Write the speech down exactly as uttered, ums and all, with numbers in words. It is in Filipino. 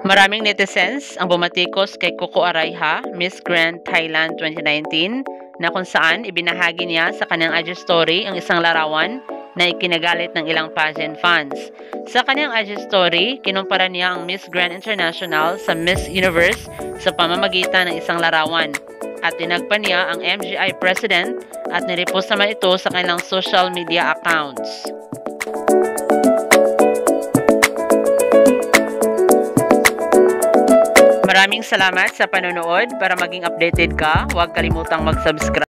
Maraming netizens ang bumatikos kay Coco Arayha, Miss Grand Thailand twenty nineteen, na kung saan ibinahagi niya sa kanyang I G story ang isang larawan na ikinagalit ng ilang pageant fans. Sa kanyang I G story, kinumpara niya ang Miss Grand International sa Miss Universe sa pamamagitan ng isang larawan. At tinagpa niya ang M G I President at nirepost naman ito sa kanilang social media accounts. Maraming salamat sa panonood. Para maging updated ka, huwag kalimutang mag-subscribe.